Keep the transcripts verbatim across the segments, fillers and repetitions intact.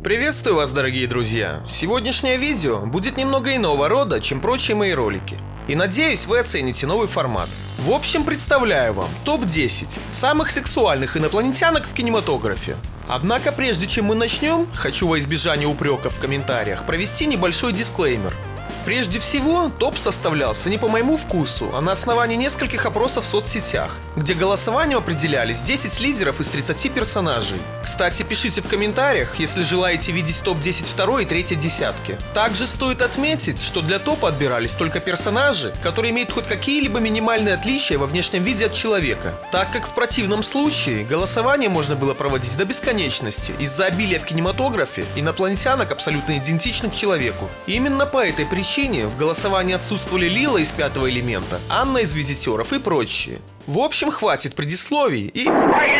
Приветствую вас, дорогие друзья! Сегодняшнее видео будет немного иного рода, чем прочие мои ролики. И надеюсь, вы оцените новый формат. В общем, представляю вам топ десять самых сексуальных инопланетянок в кинематографе. Однако, прежде чем мы начнем, хочу во избежание упреков в комментариях провести небольшой дисклеймер. Прежде всего, топ составлялся не по моему вкусу, а на основании нескольких опросов в соцсетях, где голосованием определялись десять лидеров из тридцати персонажей. Кстати, пишите в комментариях, если желаете видеть топ десять второй и третьей десятки. Также стоит отметить, что для топа отбирались только персонажи, которые имеют хоть какие-либо минимальные отличия во внешнем виде от человека, так как в противном случае голосование можно было проводить до бесконечности из-за обилия в кинематографе инопланетянок абсолютно идентичных человеку. Именно по этой причине в голосовании отсутствовали Лила из Пятого элемента, Анна из Визитеров и прочие. В общем, хватит предисловий и...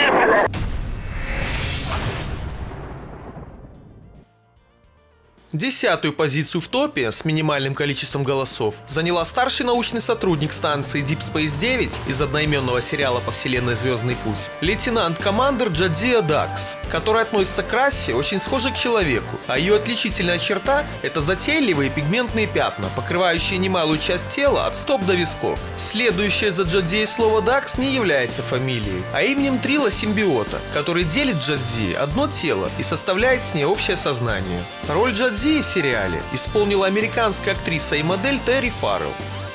Десятую позицию в топе с минимальным количеством голосов заняла старший научный сотрудник станции Deep Space девять из одноименного сериала по вселенной «Звездный путь», лейтенант-командер Джадзия Дакс, которая относится к расе, очень схожей к человеку, а ее отличительная черта – это затейливые пигментные пятна, покрывающие немалую часть тела от стоп до висков. Следующее за Джадзией слово Дакс не является фамилией, а именем трила-симбиота, который делит Джадзии одно тело и составляет с ней общее сознание. Роль Джадзии в сериале исполнила американская актриса и модель Терри Фаррелл.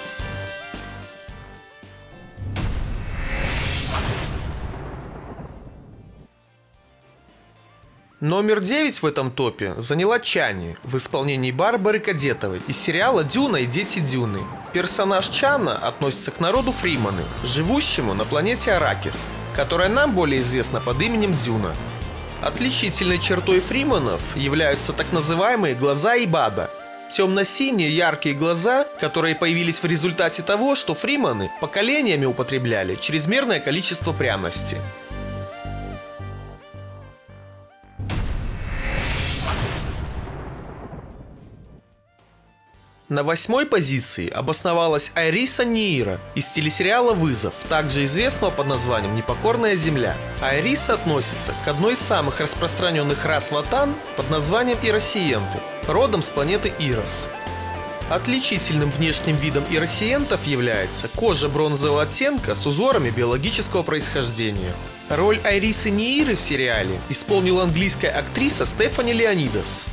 Номер девять в этом топе заняла Чани в исполнении Барбары Кадетовой из сериала «Дюна и дети Дюны». Персонаж Чана относится к народу Фриманы, живущему на планете Аракис, которая нам более известна под именем Дюна. Отличительной чертой фриманов являются так называемые глаза Ибада. Темно-синие яркие глаза, которые появились в результате того, что фриманы поколениями употребляли чрезмерное количество пряности. На восьмой позиции обосновалась Айриса Ниира из телесериала «Вызов», также известного под названием «Непокорная земля». Айриса относится к одной из самых распространенных рас ватан под названием иросиенты, родом с планеты Ирос. Отличительным внешним видом иросиентов является кожа бронзового оттенка с узорами биологического происхождения. Роль Айрисы Нииры в сериале исполнила английская актриса Стефани Леонидас.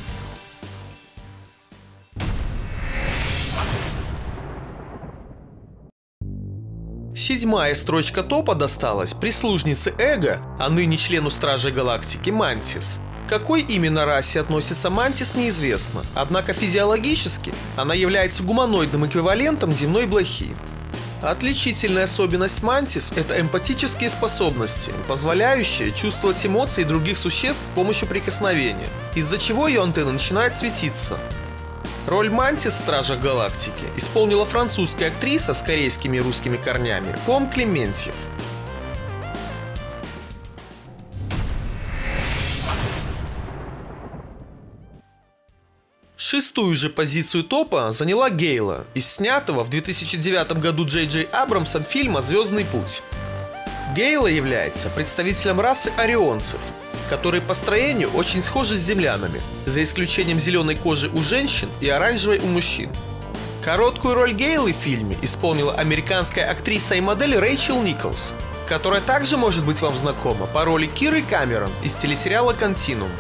Седьмая строчка топа досталась прислужнице Эго, а ныне члену Стражей Галактики Мантис. К какой именно расе относится Мантис, неизвестно, однако физиологически она является гуманоидным эквивалентом земной блохи. Отличительная особенность Мантис – это эмпатические способности, позволяющие чувствовать эмоции других существ с помощью прикосновения, из-за чего ее антенны начинают светиться. Роль Мантис в Стражах Галактики исполнила французская актриса с корейскими и русскими корнями Пом Клементьев. Шестую же позицию топа заняла Гейла из снятого в две тысячи девятом году Джей Джей Абрамсом фильма «Звездный путь». Гейла является представителем расы орионцев, которые по строению очень схожи с землянами, за исключением зеленой кожи у женщин и оранжевой у мужчин. Короткую роль Гейлы в фильме исполнила американская актриса и модель Рэйчел Николс, которая также может быть вам знакома по роли Киры Камерон из телесериала «Континуум».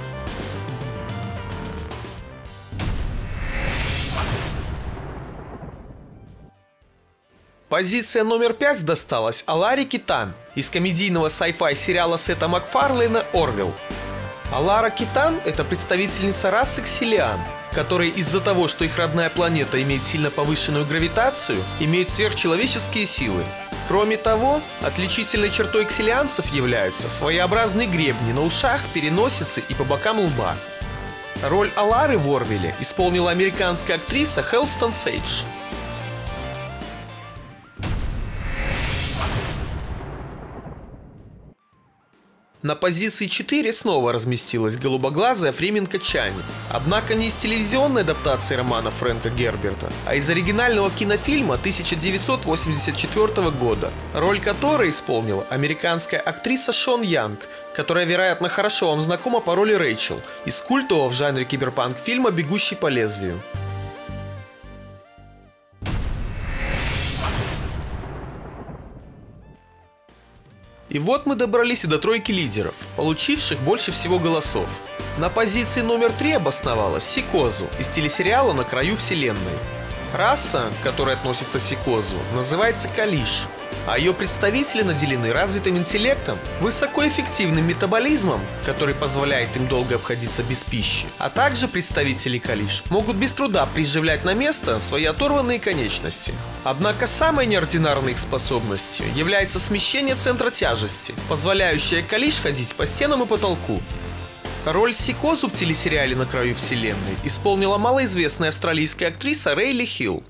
Позиция номер пять досталась Аларе Китан из комедийного sci-fi сериала Сета Макфарлейна «Орвилл». Алара Китан – это представительница расы Ксилиан, которые из-за того, что их родная планета имеет сильно повышенную гравитацию, имеют сверхчеловеческие силы. Кроме того, отличительной чертой ксилианцев являются своеобразные гребни на ушах, переносице и по бокам лба. Роль Алары в «Орвилле» исполнила американская актриса Хелстон Сейдж. На позиции четыре снова разместилась голубоглазая Фременко Чани, однако не из телевизионной адаптации романа Фрэнка Герберта, а из оригинального кинофильма тысяча девятьсот восемьдесят четвёртого года, роль которой исполнила американская актриса Шон Янг, которая, вероятно, хорошо вам знакома по роли Рэйчел из культового в жанре киберпанк фильма «Бегущий по лезвию». И вот мы добрались и до тройки лидеров, получивших больше всего голосов. На позиции номер три обосновалась Сикозу из телесериала «На краю вселенной». Раса, к которой относится Сикозу, называется Калиш, а ее представители наделены развитым интеллектом, высокоэффективным метаболизмом, который позволяет им долго обходиться без пищи, а также представители Калиш могут без труда приживлять на место свои оторванные конечности. Однако самой неординарной их способностью является смещение центра тяжести, позволяющее Калиш ходить по стенам и потолку. Роль Сикозу в телесериале «На краю вселенной» исполнила малоизвестная австралийская актриса Рейли Хилл.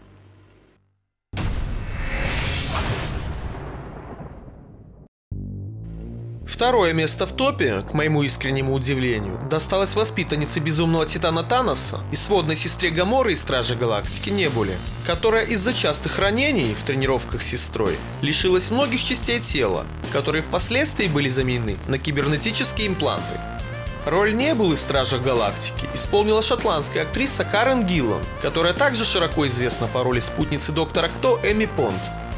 Второе место в топе, к моему искреннему удивлению, досталось воспитаннице безумного Титана Таноса и сводной сестре Гаморы из Стражей Галактики Небуле, которая из-за частых ранений в тренировках с сестрой лишилась многих частей тела, которые впоследствии были заменены на кибернетические импланты. Роль Небулы в Стражах Галактики исполнила шотландская актриса Карен Гиллан, которая также широко известна по роли спутницы Доктора Кто Эми Понт.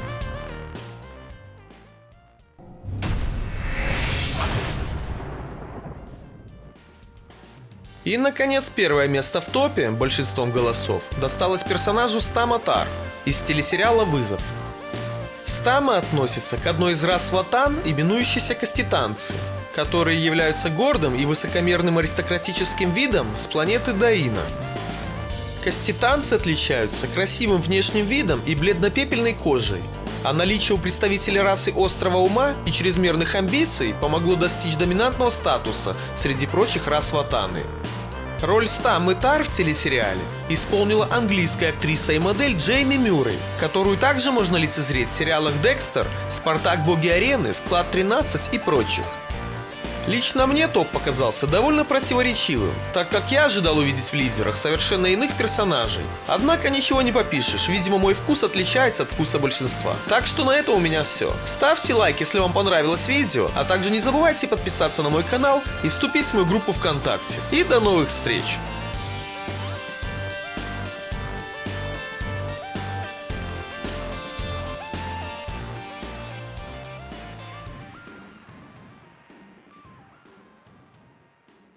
И, наконец, первое место в топе, большинством голосов, досталось персонажу Стама Тар из телесериала «Вызов». Стамы относятся к одной из рас ватан, именующейся каститанцы, которые являются гордым и высокомерным аристократическим видом с планеты Даина. Каститанцы отличаются красивым внешним видом и бледно-пепельной кожей, а наличие у представителей расы острого ума и чрезмерных амбиций помогло достичь доминантного статуса среди прочих рас ватаны. Роль Стаммы Тар в телесериале исполнила английская актриса и модель Джейми Мюррей, которую также можно лицезреть в сериалах «Декстер», «Спартак. Боги арены», «Склад тринадцать» и прочих. Лично мне топ показался довольно противоречивым, так как я ожидал увидеть в лидерах совершенно иных персонажей. Однако ничего не попишешь, видимо мой вкус отличается от вкуса большинства. Так что на этом у меня все. Ставьте лайк, если вам понравилось видео, а также не забывайте подписаться на мой канал и вступить в мою группу ВКонтакте. И до новых встреч!